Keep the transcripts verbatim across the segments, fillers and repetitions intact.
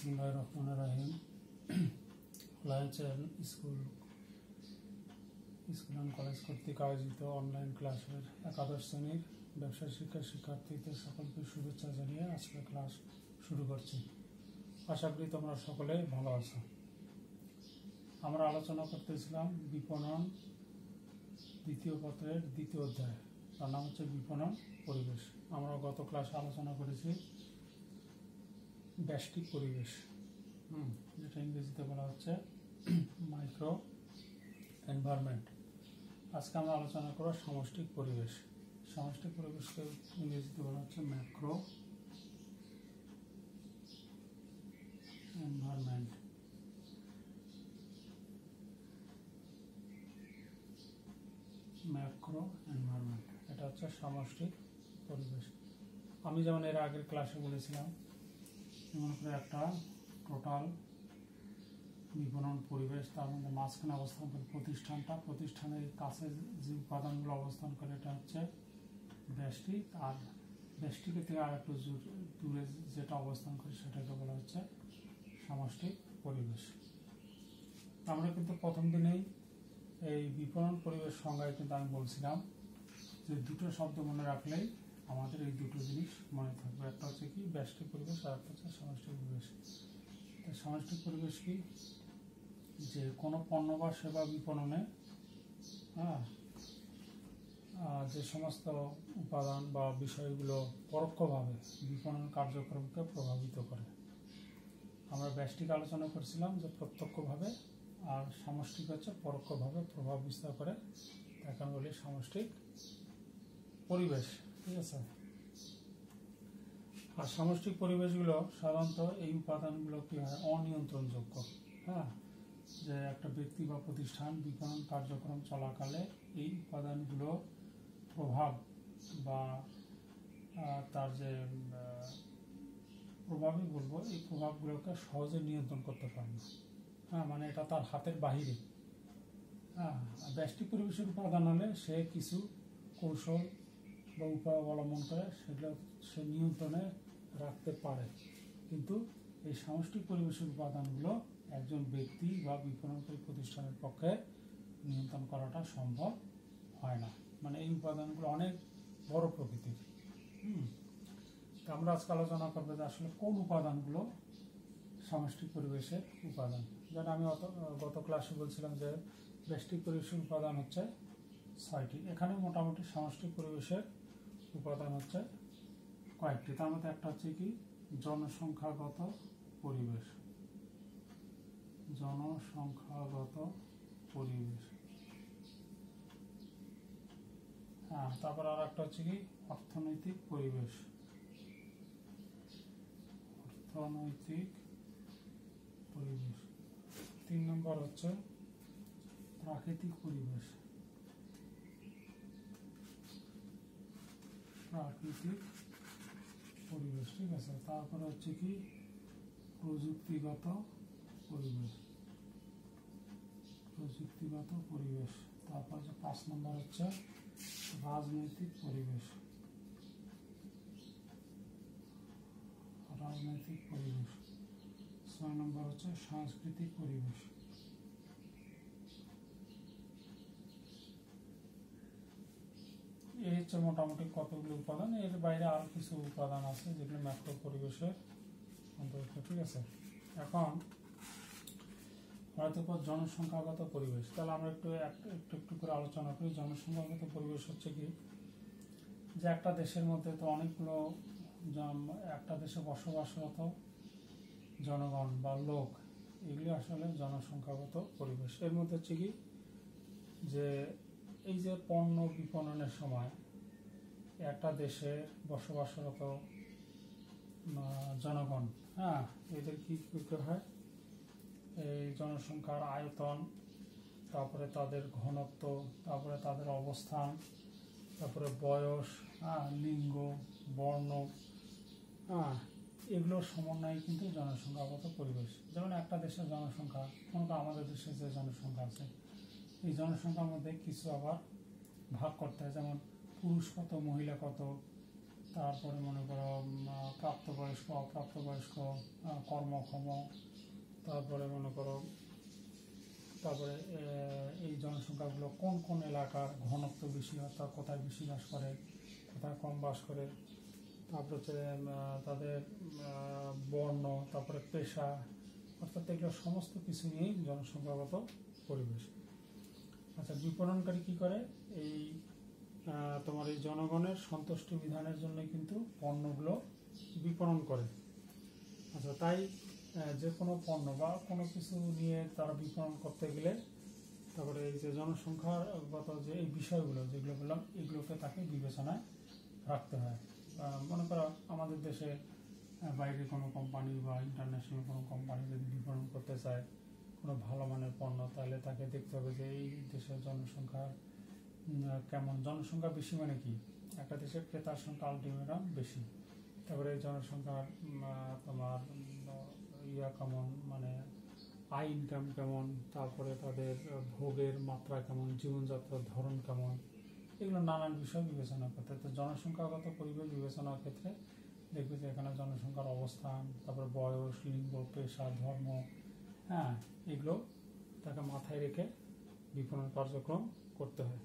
বিসমিল্লাহির রহমানির রহিম। Lions school school and college কর্তৃক আয়োজিত অনলাইন ক্লাসের একাদশ শ্রেণীর ব্যবসায় শিক্ষার শিক্ষার্থীদের সকলকে শুভেচ্ছা জানিয়ে আজকে ক্লাস শুরু করছি। আশা করি তোমরা সকলে ভালো আছো। আমরা আলোচনা করতেছিলাম বিপণন দ্বিতীয় পত্রের দ্বিতীয় অধ্যায়, তার নাম হচ্ছে বিপণন পরিবেশ। আমরা গত ক্লাসে আলোচনা করেছি ব্যষ্টিক পরিবেশ, হুম যেটা ইংরেজিতে বলা হচ্ছে মাইক্রো এনভায়রনমেন্ট। আজকে আমরা আলোচনা করব সমষ্টিক পরিবেশ। সমষ্টিক পরিবেশকে ইংরেজিতে বলা হচ্ছে ম্যাক্রো এনভায়রনমেন্ট। ম্যাক্রো এনভায়রনমেন্ট এটা হচ্ছে সমষ্টিক পরিবেশ। আমি যেমন এর আগের ক্লাসে বলেছিলাম, মনে করে একটা টোটাল বিপণন পরিবেশ, তার মধ্যে মাঝখানে অবস্থান করে প্রতিষ্ঠানটা, প্রতিষ্ঠানের কাছে যে উপাদানগুলো অবস্থান করে এটা হচ্ছে ব্যষ্টিক, আর ব্যষ্টিকের থেকে আর একটু দূরে যেটা অবস্থান করে সেটাকে বলা হচ্ছে সমষ্টিক পরিবেশ। আমরা কিন্তু প্রথম দিনেই এই বিপণন পরিবেশ সংজ্ঞায় কিন্তু আমি বলছিলাম যে দুটো শব্দ মনে রাখলেই আমাদের এই দুটো জিনিস মনে থাকবে, একটা হচ্ছে কি ব্যষ্টিক পরিবেশ আর একটা হচ্ছে সমষ্টিক পরিবেশ। সমষ্টিক পরিবেশ কি, যে কোনো পণ্য বা সেবা বিপণনে হ্যাঁ যে সমস্ত উপাদান বা বিষয়গুলো পরোক্ষভাবে বিপণন কার্যক্রমকে প্রভাবিত করে। আমরা ব্যষ্টিক আলোচনা করছিলাম যে প্রত্যক্ষভাবে, আর সমষ্টিক হচ্ছে পরোক্ষভাবে প্রভাব বিস্তার করে, এখন বলি সমষ্টিক পরিবেশ। ঠিক আছে। আর সমষ্টিক পরিবেশগুলো সাধারণত এই উপাদানগুলো কি হয়, অনিয়ন্ত্রণযোগ্য। হ্যাঁ যে একটা ব্যক্তি বা প্রতিষ্ঠান বিপণন কার্যক্রম চলাকালে এই উপাদানগুলো প্রভাব বা তার যে প্রভাবই বলবো, এই প্রভাবগুলোকে সহজে নিয়ন্ত্রণ করতে পারে না। হ্যাঁ মানে এটা তার হাতের বাহিরে। হ্যাঁ ব্যষ্টিক পরিবেশের উপাদান হলে সে কিছু কৌশল বা উপায় অবলম্বন করে সেগুলো সে নিয়ন্ত্রণে রাখতে পারে, কিন্তু এই সমষ্টিক পরিবেশের উপাদানগুলো একজন ব্যক্তি বা বিপণনকারী প্রতিষ্ঠানের পক্ষে নিয়ন্ত্রণ করাটা সম্ভব হয় না। মানে এই উপাদানগুলো অনেক বড় প্রকৃতির। হুম আমরা আজকে আলোচনা করবো যে আসলে কোন উপাদানগুলো সমষ্টিক পরিবেশের উপাদান। যেটা আমি গত ক্লাসে বলছিলাম যে ব্যষ্টিক পরিবেশের উপাদান হচ্ছে ছয়টি, এখানে মোটামুটি সমষ্টিক পরিবেশের উপাদান হচ্ছে কয়েকটি। তার মধ্যে একটা হচ্ছে কি জনসংখ্যাগত পরিবেশ, জনসংখ্যাগত পরিবেশ। হ্যাঁ তারপর আর একটা হচ্ছে কি অর্থনৈতিক পরিবেশ, অর্থনৈতিক পরিবেশ। তিন নম্বর হচ্ছে প্রাকৃতিক পরিবেশ, প্রাকৃতিক পরিবেশ। ঠিক আছে। তারপরে হচ্ছে কি প্রযুক্তিগত পরিবেশ, প্রযুক্তিগত পরিবেশ। তারপর হচ্ছে পাঁচ নম্বর হচ্ছে রাজনৈতিক পরিবেশ, রাজনৈতিক পরিবেশ। ছয় নম্বর হচ্ছে সাংস্কৃতিক পরিবেশ। এই হচ্ছে মোটামুটি কতগুলো উপাদান। এর বাইরে আরো কিছু উপাদান আছে যেগুলো ম্যাক্রো পরিবেশের অন্তর্ভুক্ত। ঠিক আছে। এখন হয়তো জনসংখ্যাগত পরিবেশ, তাহলে আমরা একটু একটু একটু করে আলোচনা করি। জনসংখ্যাগত পরিবেশ হচ্ছে কি, যে একটা দেশের মধ্যে তো অনেকগুলো একটা দেশে বসবাসরত জনগণ বা লোক, এগুলি আসলে জনসংখ্যাগত পরিবেশ। এর মধ্যে হচ্ছে কি, যে এই যে পণ্য বিপণনের সময় একটা দেশের বসবাসরত জনগণ, হ্যাঁ এদের কি করতে হয়, এই জনসংখ্যার আয়তন, তারপরে তাদের ঘনত্ব, তারপরে তাদের অবস্থান, তারপরে বয়স, হ্যাঁ লিঙ্গ, বর্ণ, হ্যাঁ এগুলোর সমন্বয়ে কিন্তু জনসংখ্যাগত পরিবেশ। যেমন একটা দেশের জনসংখ্যা, মনে করো আমাদের দেশের যে জনসংখ্যা আছে, এই জনসংখ্যার মধ্যে কিছু আবার ভাগ করতে হয়, যেমন পুরুষ কত, মহিলা কত, তারপরে মনে করো প্রাপ্তবয়স্ক, অপ্রাপ্তবয়স্ক, কর্মক্ষম, তারপরে মনে করো তারপরে এই জনসংখ্যাগুলো কোন কোন এলাকার ঘনত্ব বেশি, অর্থাৎ কোথায় বেশি বাস করে, কোথায় কম বাস করে, তারপরে হচ্ছে তাদের বর্ণ, তারপরে পেশা, অর্থাৎ এগুলো সমস্ত কিছু নিয়েই জনসংখ্যাগত পরিবেশ। আচ্ছা, বিপণনকারী কি করে? এই তোমার এই জনগণের সন্তুষ্টি বিধানের জন্য কিন্তু পণ্যগুলো বিপণন করে। আচ্ছা, তাই যে কোনো পণ্য বা কোনো কিছু নিয়ে তারা বিপণন করতে গেলে তারপরে এই যে জনসংখ্যাগত যে এই বিষয়গুলো যেগুলো বললাম এগুলোকে তাকে বিবেচনায় রাখতে হয়। মনে করো আমাদের দেশে বাইরে কোনো কোম্পানি বা ইন্টারন্যাশনাল কোনো কোম্পানি যদি বিপণন করতে চায় কোনো ভালো মানের পণ্য, তাহলে তাকে দেখতে হবে যে এই দেশের জনসংখ্যা কেমন। জনসংখ্যা বেশি মানে কি? একটা দেশের ক্রেতার সংখ্যা আলটিমেটাম বেশি, তারপরে জনসংখ্যার তোমার ইয়া কেমন, মানে আয় ইনকাম কেমন, তারপরে তাদের ভোগের মাত্রা কেমন, জীবনযাত্রার ধরন কেমন, এগুলো নানান বিষয় বিবেচনা করতে। তো জনসংখ্যাগত পরিবেশ বিবেচনার ক্ষেত্রে দেখবে যে এখানে জনসংখ্যার অবস্থান, তারপরে বয়স, লিঙ্গ, পেশা, ধর্ম, হ্যাঁ, এগুলো তাকে মাথায় রেখে বিপণন কার্যক্রম করতে হয়।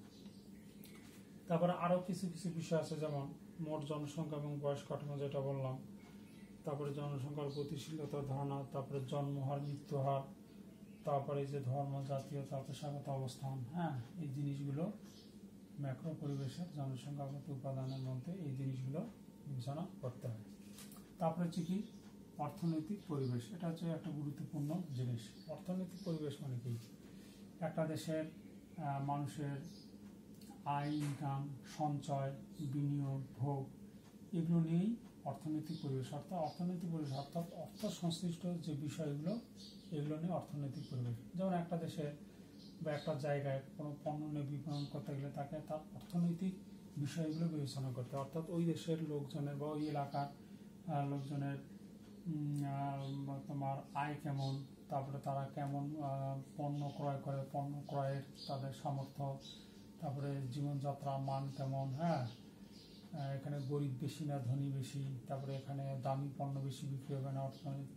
তারপরে আরও কিছু কিছু বিষয় আছে, যেমন মোট জনসংখ্যা এবং বয়স কাঠামো যেটা বললাম, তারপরে জনসংখ্যার গতিশীলতার ধারণা, তারপরে জন্মহার, মৃত্যুহার, তারপরে যে ধর্ম, জাতীয়তা, পেশাগত অবস্থান, হ্যাঁ, এই জিনিসগুলো ম্যাক্রো পরিবেশের জনসংখ্যাগত উপাদানের মধ্যে এই জিনিসগুলো বিবেচনা করতে হয়। তারপরে হচ্ছে কি অর্থনৈতিক পরিবেশ। এটা হচ্ছে একটা গুরুত্বপূর্ণ জিনিস। অর্থনৈতিক পরিবেশ মানে কি? একটা দেশের মানুষের আয়, ইনকাম, সঞ্চয়, বিনিয়োগ, ভোগ, এগুলো নিয়েই অর্থনৈতিক পরিবেশ। অর্থাৎ অর্থনৈতিক পরিবেশ অর্থাৎ অর্থ সংশ্লিষ্ট যে বিষয়গুলো, এগুলো নিয়ে অর্থনৈতিক পরিবেশ। যেমন একটা দেশে বা একটা জায়গায় কোনো পণ্য নিয়ে বিপণন করতে গেলে তাকে তার অর্থনৈতিক বিষয়গুলো বিবেচনা করতে, অর্থাৎ ওই দেশের লোকজনের বা ওই এলাকার লোকজনের তোমার আয় কেমন, তারপরে তারা কেমন পণ্য ক্রয় করে, পণ্য ক্রয়ের তাদের সামর্থ্য, তারপরে জীবনযাত্রার মান কেমন, হ্যাঁ, এখানে গরিব বেশি না ধনী বেশি, তারপরে এখানে দামি পণ্য বেশি বিক্রি হবে না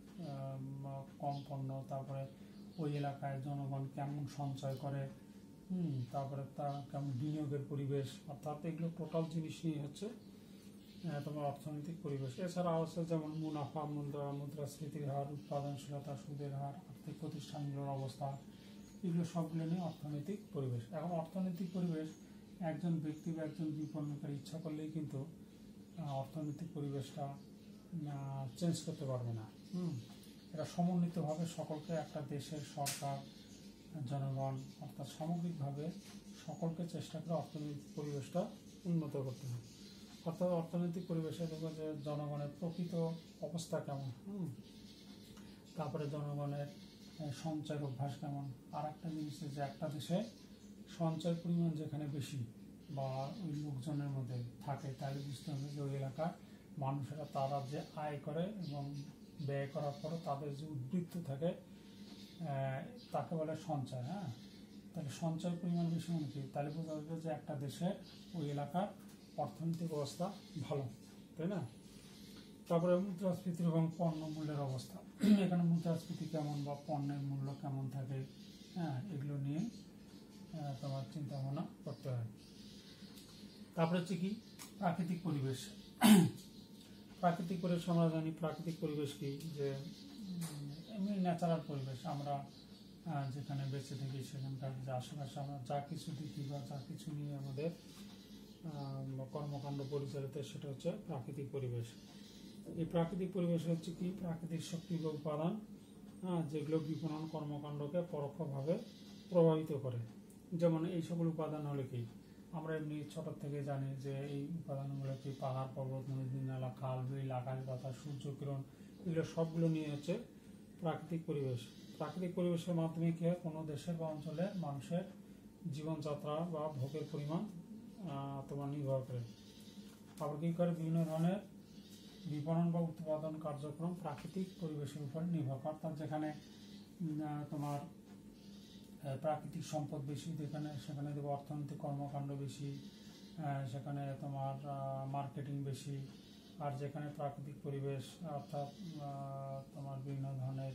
কম পণ্য, তারপরে ওই এলাকায় জনগণ কেমন সঞ্চয় করে, হুম তারপরে তার কেমন বিনিয়োগের পরিবেশ, অর্থাৎ এগুলো টোটাল জিনিস নিয়ে হচ্ছে তোমার অর্থনৈতিক পরিবেশ। এছাড়া আছে যেমন মুনাফা, মুদ্রা, মুদ্রাস্ফীতির হার, উৎপাদনশীলতা, সুদের হার, আর্থিক প্রতিষ্ঠানগুলোর অবস্থা, এগুলো সবগুলো নিয়ে অর্থনৈতিক পরিবেশ। এখন অর্থনৈতিক পরিবেশ একজন ব্যক্তি বা একজন বিপণনকারী ইচ্ছা করলেই কিন্তু অর্থনৈতিক পরিবেশটা চেঞ্জ করতে পারবে না। হুম এটা সমন্বিতভাবে সকলকে, একটা দেশের সরকার, জনগণ, অর্থাৎ সামগ্রিকভাবে সকলকে চেষ্টা করে অর্থনৈতিক পরিবেশটা উন্নত করতে হবে। অর্থাৎ অর্থনৈতিক পরিবেশে দেখবো যে জনগণের প্রকৃত অবস্থা কেমন, হুম তারপরে জনগণের সঞ্চয়ের অভ্যাস কেমন। আর একটা জিনিস যে একটা দেশে সঞ্চয় পরিমাণ যেখানে বেশি বা ওই লোকজনের মধ্যে থাকে, তাহলে বুঝতে হবে যে ওই এলাকার মানুষেরা তারা যে আয় করে এবং ব্যয় করার পরে তাদের যে উদ্বৃত্ত থাকে তাকে বলে সঞ্চয়। হ্যাঁ, তাহলে সঞ্চয় পরিমাণ বেশি মানে কি? তাহলে বোঝা যাবে যে একটা দেশের ওই এলাকার অর্থনৈতিক অবস্থা ভালো, তাই না? তারপরে মুদ্রাস্ফীতি এবং পণ্য মূল্যের অবস্থা, এখানে মুদ্রাস্ফীতি কেমন বা পণ্যের মূল্য কেমন থাকে, হ্যাঁ এগুলো নিয়ে তোমার চিন্তা ভাবনা করতে হয়। তারপরে হচ্ছে কি প্রাকৃতিক পরিবেশ। প্রাকৃতিক পরিবেশ আমরা জানি, প্রাকৃতিক পরিবেশ কি? যে এমনি ন্যাচারাল পরিবেশ, আমরা যেখানে বেঁচে থাকি সেখানকার যে আশেপাশে আমরা যা কিছু দেখি বা যা কিছু নিয়ে আমাদের কর্মকাণ্ড পরিচালিত, সেটা হচ্ছে প্রাকৃতিক পরিবেশ। এই প্রাকৃতিক পরিবেশ হচ্ছে কি প্রাকৃতিক শক্তি বা উপাদান, হ্যাঁ যেগুলো বিপণন কর্মকাণ্ডকে পরোক্ষভাবে প্রভাবিত করে। যেমন এই সকল উপাদান হলে কি আমরা এমনি ছোট থেকে জানি যে এই উপাদানগুলো কি পাহাড়, পর্বত, নদী, নালা, খাল, বিল, আকাশ, বাতাস, সূর্য কিরণ, এগুলো সবগুলো নিয়ে হচ্ছে প্রাকৃতিক পরিবেশ। প্রাকৃতিক পরিবেশের মাধ্যমে কি হয়, কোনো দেশের বা অঞ্চলের মানুষের জীবনযাত্রা বা ভোগের পরিমাণ তোমার নির্ভর করে। আবার কি করে বিভিন্ন ধরনের বিপণন বা উৎপাদন কার্যক্রম প্রাকৃতিক পরিবেশের উপর নির্ভর করে। অর্থাৎ যেখানে তোমার প্রাকৃতিক সম্পদ বেশি, যেখানে সেখানে দেবো অর্থনৈতিক কর্মকাণ্ড বেশি, সেখানে তোমার মার্কেটিং বেশি, আর যেখানে প্রাকৃতিক পরিবেশ অর্থাৎ তোমার বিভিন্ন ধরনের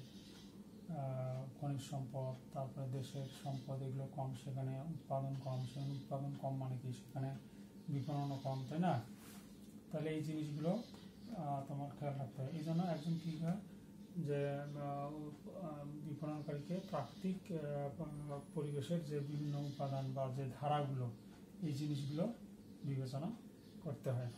খনিজ সম্পদ, তারপরে দেশের সম্পদ এগুলো কম, সেখানে উৎপাদন কম, সেখানে উৎপাদন কম মানে কি সেখানে বিপণনও কম, তাই না? তাহলে এই জিনিসগুলো তোমার খেয়াল রাখতে হয়। এই জন্য একজন কী হয় যে বিপণনকারীকে প্রাকৃতিক পরিবেশের যে বিভিন্ন উপাদান বা যে ধারাগুলো এই জিনিসগুলো বিবেচনা করতে হয়।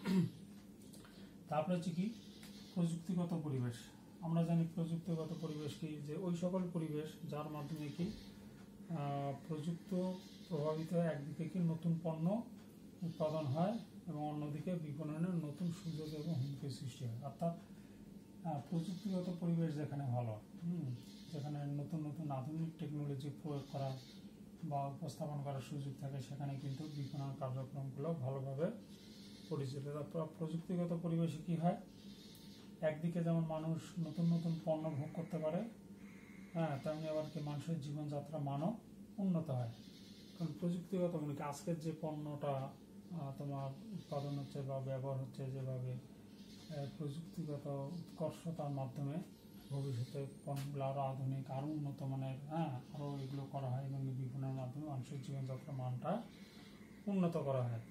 তারপরে হচ্ছে কি প্রযুক্তিগত পরিবেশ। আমরা জানি প্রযুক্তিগত পরিবেশ কি, যে ওই সকল পরিবেশ যার মাধ্যমে কি প্রযুক্ত প্রভাবিত হয়, একদিকে কি নতুন পণ্য উৎপাদন হয় এবং অন্যদিকে বিপণনের নতুন সুযোগ এবং হুমকির সৃষ্টি হয়। অর্থাৎ প্রযুক্তিগত পরিবেশ যেখানে ভালো, হুম যেখানে নতুন নতুন আধুনিক টেকনোলজি প্রয়োগ করা বা উপস্থাপন করার সুযোগ থাকে, সেখানে কিন্তু বিপণন কার্যক্রমগুলো ভালোভাবে পরিচালিত। প্রযুক্তিগত পরিবেশে কি হয়, একদিকে যেমন মানুষ নতুন নতুন পণ্য ভোগ করতে পারে, হ্যাঁ তেমনি আবার কি মানুষের জীবনযাত্রা মানও উন্নত হয়। কারণ প্রযুক্তিগত মানে কি আজকের যে পণ্যটা তোমার উৎপাদন হচ্ছে বা ব্যবহার হচ্ছে, যেভাবে প্রযুক্তিগত উৎকর্ষতার মাধ্যমে ভবিষ্যতে পণ্যগুলো আরও আধুনিক, আরও উন্নত মানের, হ্যাঁ আরও এগুলো করা হয় এবং বিপণনের মাধ্যমে মানুষের জীবনযাত্রা মানটা উন্নত করা হয়।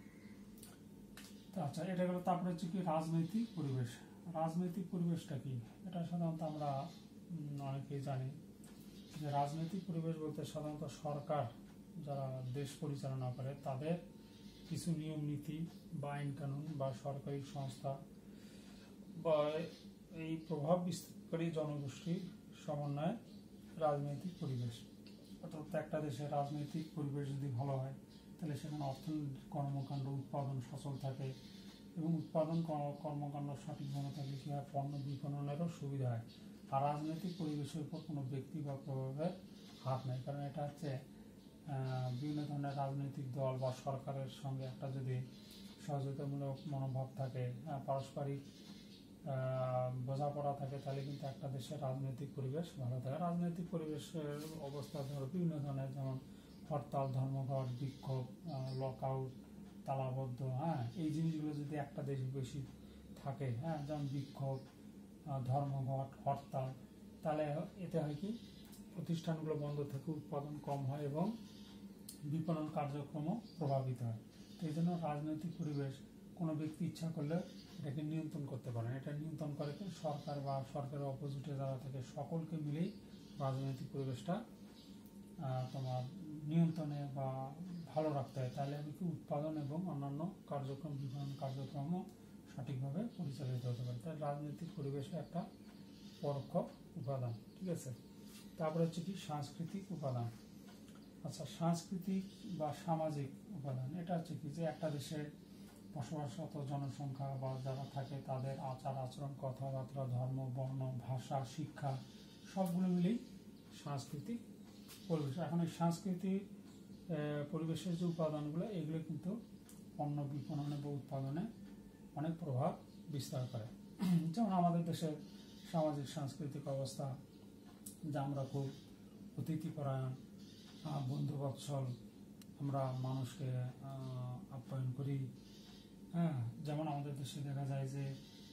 আচ্ছা, এটা গেল। তারপরে হচ্ছে কি রাজনৈতিক পরিবেশ। রাজনৈতিক পরিবেশটা কি, এটা সাধারণত আমরা অনেকেই জানি যে রাজনৈতিক পরিবেশ বলতে সাধারণত সরকার যারা দেশ পরিচালনা করে তাদের কিছু নিয়ম নীতি বা আইন কানুন বা সরকারি সংস্থা বা এই প্রভাব বিস্তারকারী জনগোষ্ঠীর সমন্বয়ে রাজনৈতিক পরিবেশ। অর্থাৎ একটা দেশের রাজনৈতিক পরিবেশ যদি ভালো হয় তাহলে সেখানে অর্থনৈতিক কর্মকাণ্ড উৎপাদন সচল থাকে এবং উৎপাদন কর্মকাণ্ড সঠিকভাবে থাকলে কী হয়, পণ্য বিপণনেরও সুবিধা হয়। আর রাজনৈতিক পরিবেশের উপর কোনো ব্যক্তি বা প্রভাবের হাত নেই, কারণ এটা হচ্ছে বিভিন্ন ধরনের রাজনৈতিক দল বা সরকারের সঙ্গে একটা যদি সহযোগিতামূলক মনোভাব থাকে, পারস্পরিক বোঝাপড়া থাকে, তাহলে কিন্তু একটা দেশের রাজনৈতিক পরিবেশ ভালো থাকে। রাজনৈতিক পরিবেশের অবস্থা ধরো বিভিন্ন ধরনের, যেমন হরতাল, ধর্মঘট, বিক্ষোভ, লক আউট, তালাবদ্ধ, হ্যাঁ এই জিনিসগুলো যদি একটা দেশে বেশি থাকে, হ্যাঁ যেমন বিক্ষোভ, ধর্মঘট, হরতাল, তাহলে এতে হয় কি প্রতিষ্ঠানগুলো বন্ধ থেকে উৎপাদন কম হয় এবং বিপণন কার্যক্রমও প্রভাবিত হয়। তো এই জন্য রাজনৈতিক পরিবেশ কোনো ব্যক্তি ইচ্ছা করলে এটাকে নিয়ন্ত্রণ করতে পারেন। এটা নিয়ন্ত্রণ করে কি সরকার বা সরকারের অপোজিটে যারা থাকে সকলকে মিলেই রাজনৈতিক পরিবেশটা তোমার নিয়ন্ত্রণে বা ভালো রাখতে হয়। তাহলে আমি কি উৎপাদন এবং অন্যান্য কার্যক্রম বিপণন কার্যক্রমও সঠিকভাবে পরিচালিত হতে পারে। তাই রাজনৈতিক পরিবেশে একটা পরোক্ষ উপাদান, ঠিক আছে। তারপরে হচ্ছে কি সাংস্কৃতিক উপাদান। আচ্ছা, সাংস্কৃতিক বা সামাজিক উপাদান এটা হচ্ছে কি, যে একটা দেশে বসবাসরত জনসংখ্যা বা যারা থাকে তাদের আচার আচরণ, কথাবার্তা, ধর্ম, বর্ণ, ভাষা, শিক্ষা সবগুলো মিলেই সাংস্কৃতিক পরিবেশ। এখন এই সাংস্কৃতিক পরিবেশের যে উপাদানগুলো এগুলো কিন্তু পণ্য বিপণনে বা উৎপাদনে অনেক প্রভাব বিস্তার করে। যেমন আমাদের দেশের সামাজিক সাংস্কৃতিক অবস্থা, যা আমরা খুব অতিথিপরায়ণ, বন্ধুবৎসল, আমরা মানুষকে আপ্যায়ন করি, হ্যাঁ যেমন আমাদের দেশে দেখা যায় যে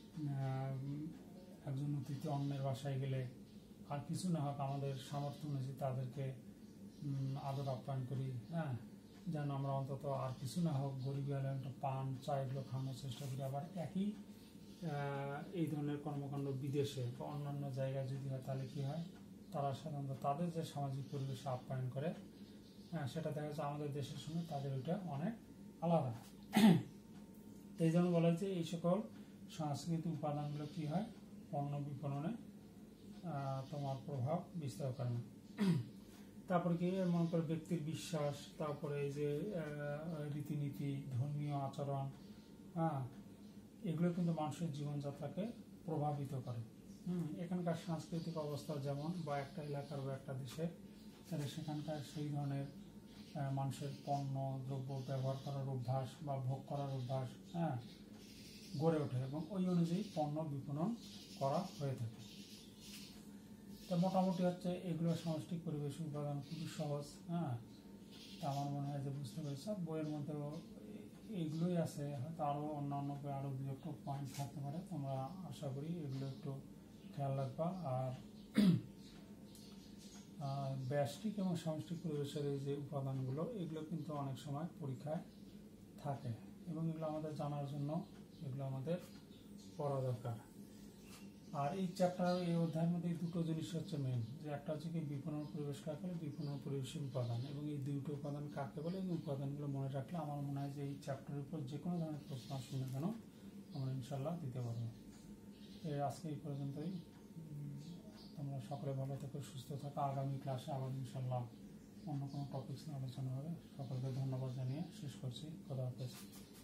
একজন অতিথি অন্যের বাসায় গেলে আর কিছু না হোক আমাদের সামর্থ্য অনুযায়ী তাদেরকে আদর আপ্যায়ন করি, হ্যাঁ যেন আমরা অন্তত আর কিছু না হোক গরিবী হলে একটা পান চা এগুলো খাওয়ানোর চেষ্টা করি। আবার একই এই ধরনের কর্মকাণ্ড বিদেশে বা অন্যান্য জায়গায় যদি হয় তাহলে কী হয়, তারা সাধারণত তাদের যে সামাজিক পরিবেশে আপ্যায়ন করে, হ্যাঁ সেটা দেখা যাচ্ছে আমাদের দেশের সঙ্গে তাদের ওইটা অনেক আলাদা। এই জন্য বলা হচ্ছে এই সকল সাংস্কৃতিক উপাদানগুলো কী হয়, পণ্য বিপণনে তোমার প্রভাব বিস্তার করে না। তারপরে কি মনে করো ব্যক্তির বিশ্বাস, তারপরে এই যে রীতিনীতি, ধর্মীয় আচরণ, হ্যাঁ এগুলো কিন্তু মানুষের জীবনযাত্রাকে প্রভাবিত করে। হুম এখানকার সাংস্কৃতিক অবস্থা যেমন বা একটা এলাকার বা একটা দেশের, তাহলে সেখানকার সেই ধরনের মানুষের পণ্য দ্রব্য ব্যবহার করার অভ্যাস বা ভোগ করার অভ্যাস হ্যাঁ গড়ে ওঠে এবং ওই অনুযায়ী পণ্য বিপণন করা হয়ে থাকে। তা মোটামুটি হচ্ছে এগুলো সাংস্কৃতিক পরিবেশ উপাদান খুবই সহজ, হ্যাঁ তা আমার মনে হয় যে বুঝতে পেরেছ। বইয়ের মধ্যেও এইগুলোই আছে, হয়তো আরও অন্যান্য আরও দু একটা পয়েন্ট থাকতে পারে, তোমরা আশা করি এগুলো একটু খেয়াল রাখবা। আর ব্যষ্টিক এবং সমষ্টিক পরিবেশের এই যে উপাদানগুলো, এগুলো কিন্তু অনেক সময় পরীক্ষায় থাকে এবং এগুলো আমাদের জানার জন্য এগুলো আমাদের পড়া দরকার। আর এই চ্যাপ্টার এই অধ্যায়ের মধ্যে দুটো জিনিস হচ্ছে মেন, যে একটা হচ্ছে কি বিপণন পরিবেশ কাকে বলে, বিপণন পরিবেশের উপাদান, এবং এই দুটো উপাদান কাকে বলে, এই উপাদানগুলো মনে রাখলে আমার মনে হয় যে এই চ্যাপ্টারের উপর যে কোনো ধরনের প্রশ্ন আসুন না কেন আমরা ইনশাল্লাহ দিতে পারবো। আজকে এই পর্যন্তই, তোমরা সকলে ভালো থেকো, সুস্থ থাকো। আগামী ক্লাসে আবার ইনশাল্লাহ অন্য কোনো টপিকস নিয়ে আলোচনা হবে। সকলকে ধন্যবাদ জানিয়ে শেষ করছি। খোদা হাফেজ।